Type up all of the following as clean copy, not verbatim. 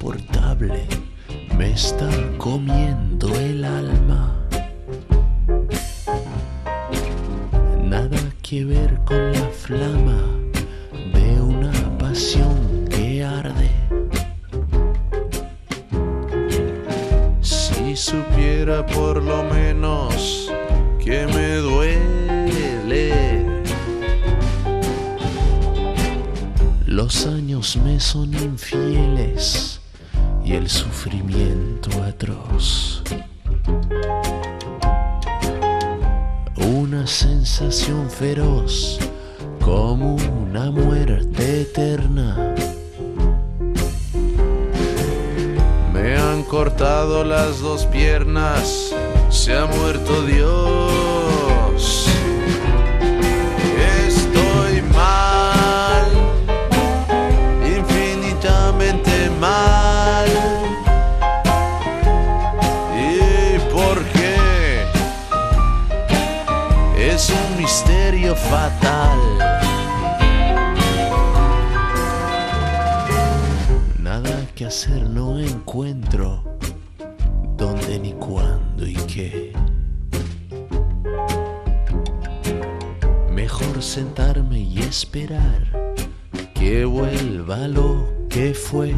insoportable me está comiendo el alma. Nada que ver con la flama de una pasión que arde. Si supiera por lo menos que me duele, los años me son infieles y el sufrimiento atroz. Una sensación feroz como una muerte eterna. Me han cortado las dos piernas, se ha muerto Dios. Estoy mal, infinitamente mal. ¿Y por qué? Es un misterio fatal. Nada que hacer, no encuentro dónde ni cuándo y qué. Mejor sentarme y esperar que vuelva lo que fue.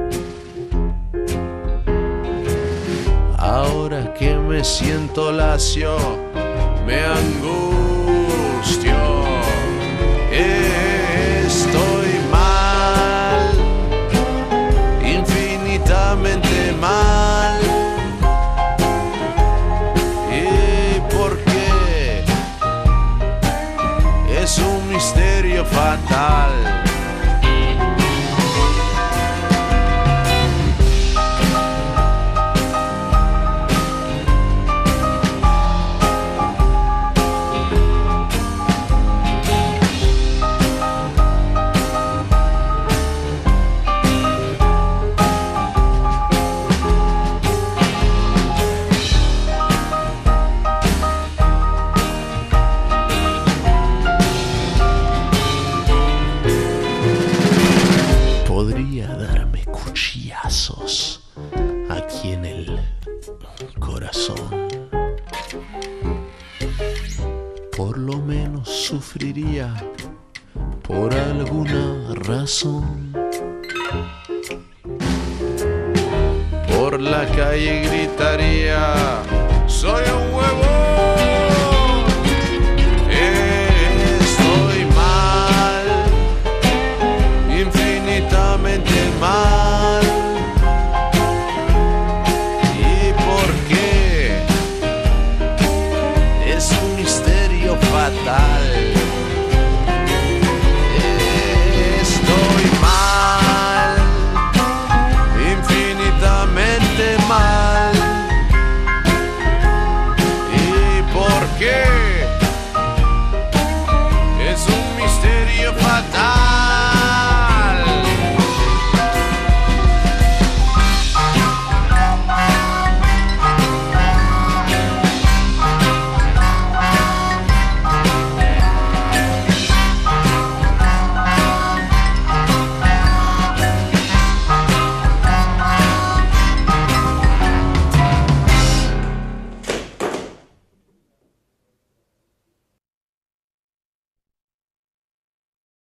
Ahora que me siento lacio, me angustio. Estoy mal, infinitamente mal. ¿Y por qué? Es un misterio fatal. Podría darme cuchillazos aquí en el corazón. Por lo menos sufriría por alguna razón. Por la calle gritaría: soy un huevón. Estoy mal, infinitamente mal.